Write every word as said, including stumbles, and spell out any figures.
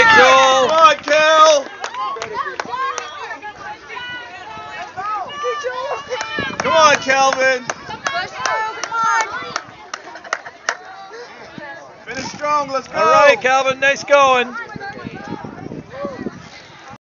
Joel. Come on, Kel. Come on, Calvin. Finish strong. Let's go. All right, Calvin. Nice going.